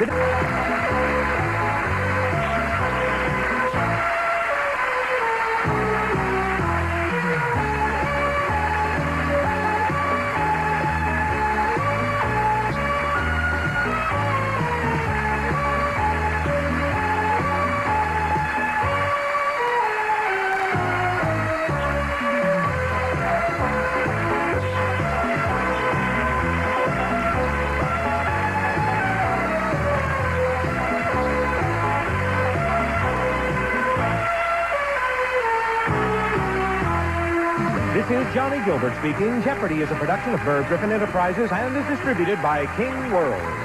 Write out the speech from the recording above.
This is Johnny Gilbert speaking. Jeopardy is a production of Verb Griffin Enterprises and is distributed by King World.